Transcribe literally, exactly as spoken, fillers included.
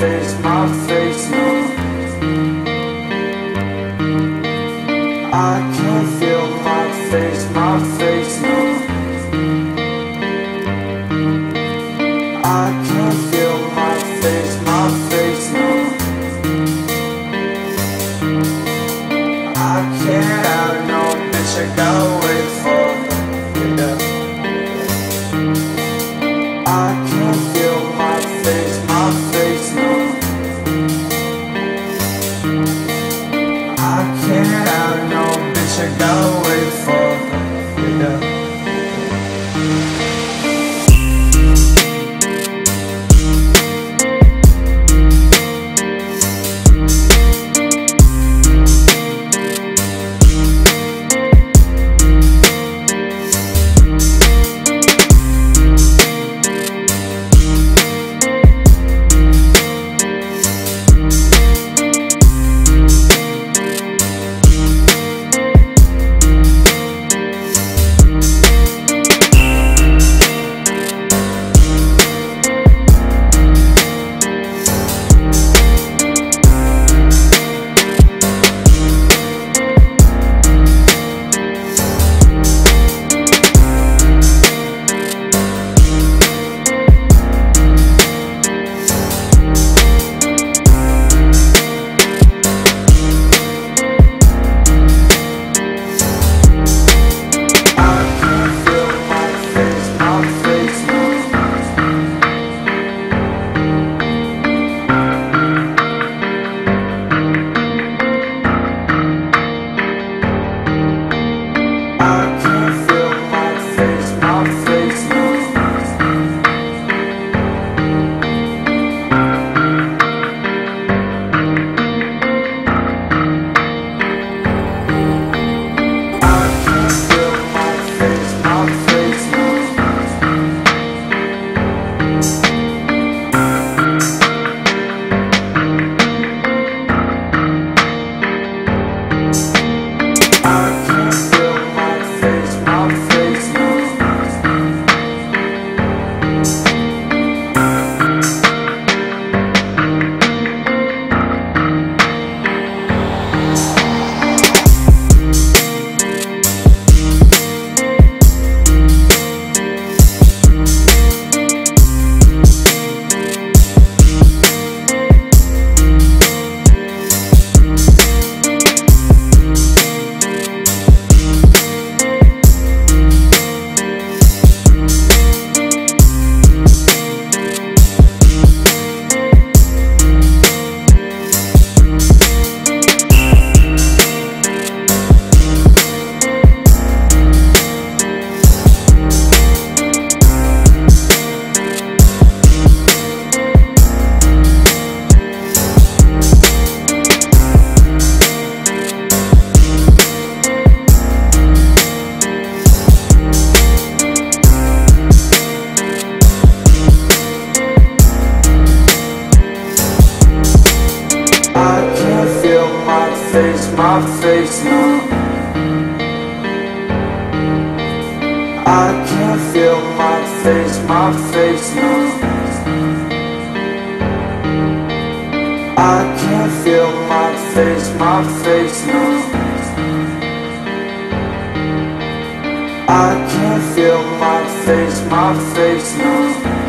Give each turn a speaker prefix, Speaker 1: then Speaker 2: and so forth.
Speaker 1: face, my face now. I can feel my face, my face now. I can feel my face, my face now. I can't have no bitch, I gotta wait for her, yeah. I can feel my face, my face now. I can't have no bitch, I gotta wait for her, yeah. My face now. I can feel my face, my face now. I can feel my face, my face now. I can feel my face, my face now.